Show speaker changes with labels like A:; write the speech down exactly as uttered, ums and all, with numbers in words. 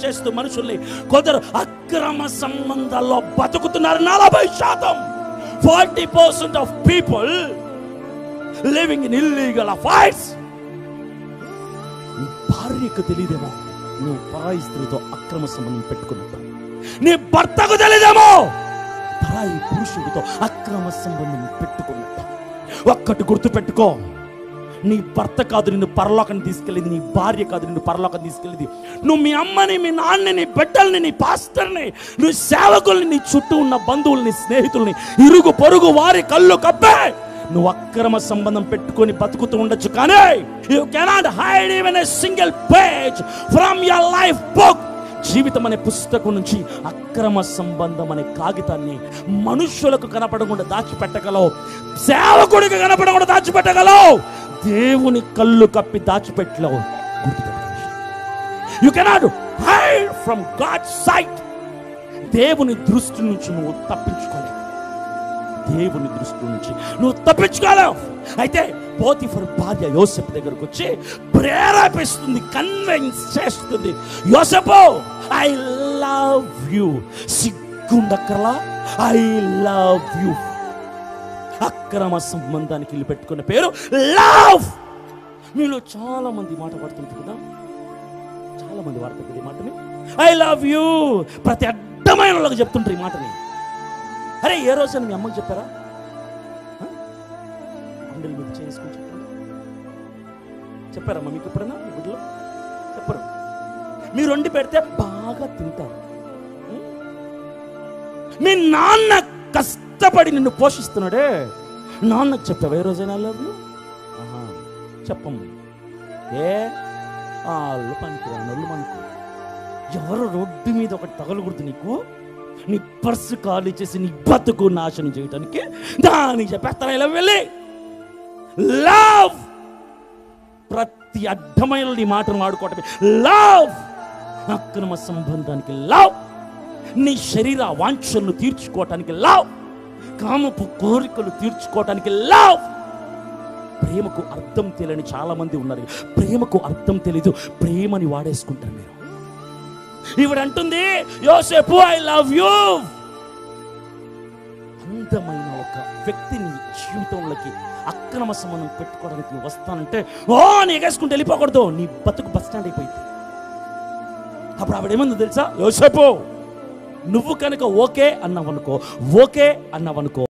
A: చేస్తూ మనుషుల్ని, కొందరు అక్రమ సంబంధాల్లో బతుకుతున్నారు. నలభై శాతం forty percent of people living in illegal affairs. నీ భార్యకు తెలియదేమో నువ్వు పరాయి స్త్రీతో అక్రమ సంబంధం పెట్టుకున్నట్టు. నీ భర్తకు తెలియదేమో పరాయి పురుషుడితో అక్రమ సంబంధం పెట్టుకున్నట్టు. ఒక్కటి గుర్తు పెట్టుకో, నీ భర్త కాదు నిన్ను పరలోకం తీసుకెళ్ళింది, నీ భార్య కాదు నిన్ను పరలోకం తీసుకెళ్ళింది. నువ్వు మీ అమ్మని, మీ నాన్నని, నీ బిడ్డల్ని, నీ పాస్టర్ని, నువ్వు సేవకుల్ని, నీ చుట్టూ ఉన్న బంధువుల్ని, స్నేహితుల్ని, ఇరుగు పొరుగు వారి కళ్ళు కప్పే నువ్వు అక్రమ సంబంధం పెట్టుకొని బతుకుతూ ఉండొచ్చు. కానీ you cannot hide even a single page from your life book. జీవితం అనే పుస్తకం నుంచి అక్రమ సంబంధం అనే కాగితాన్ని మనుషులకు కనపడకుండా దాచిపెట్టగలవు, సేవకుడికి కనపడకుండా దాచిపెట్టగలవు, దేవుని కళ్ళు కప్పి దాచిపెట్టలేవు. You cannot hide from God's sight. దేవుని దృష్టి నుంచి నువ్వు తప్పించుకోలేవు, దేవుని దృష్టి నుంచి నువ్వు తప్పించుకోలేవు. అయితే పోతిఫర్ భార్య యోసేపు దగ్గరకు వచ్చి ప్రేరేపిస్తుంది, కన్విన్స్ చేస్తుంది. Yosepu, I love you. సిగ్గుండక్కర్లా, ఐ లవ్ యు. అక్రమ సంబంధానికి ఇల్లు పెట్టుకున్న పేరు లవ్. మీలో చాలా మంది మాట పడుతుంటారు కదా, చాలా మంది వాడుతుంది ఈ మాటని, ఐ లవ్ యూ. ప్రతి అడ్డమైన వాళ్ళకి చెప్తుంటారు ఈ మాటని. అరే ఏ రోజు మీ అమ్మకి చెప్పారా? అందరి మీద చేసుకుని చెప్పారు, చెప్పారమ్మా మీకు ఎప్పుడైనా? మీ బిడ్డలో చెప్పరు. మీరు వండి పెడితే బాగా తింటారు. మీ నాన్న కష్టపడి నిన్ను పోషిస్తున్నాడే, నాన్నకు చెప్పావు ఏ రోజైనా లవ్ యూ? చెప్పమ్మ. ఏ వాళ్ళు పనికి నల్లు మనకు ఎవరు రోడ్డు మీద ఒకటి తగలకూడదు నీకు, నీ పర్సు ఖాళీ చేసి నీ బతుకు నాశనం చేయడానికి దానికి చెప్పేస్తారా ఇలా వెళ్ళి లవ్. ప్రతి అడ్డమైన నీ మాటను వాడుకోవటమే లవ్. అక్రమ సంబంధానికి లవ్, నీ శరీర వాంఛలను తీర్చుకోవటానికి లవ్, కామపు కోరికలు తీర్చుకోవటానికి లవ్. ప్రేమకు అర్థం తెలియని చాలా మంది ఉన్నారు. ప్రేమకు అర్థం తెలీదు, ప్రేమని వాడేసుకుంటారు మీరు. ఈవిడ అంటుంది యోసేపు ఐ లవ్ యూ. అందమైన ఒక వ్యక్తిని జీవితంలోకి అక్రమ సంబంధం పెట్టుకోవడానికి నువ్వు వస్తానంటే ఓ నీకేసుకుంటూ వెళ్ళిపోకూడదు, నీ బతుకు బస్ స్టాండ్ అయిపోయింది. అప్పుడు ఆవిడ ఏమంది తెలుసా? యోసేపు, నువ్వు కనుక ఓకే అన్నావనుకో, ఓకే అన్నావనుకో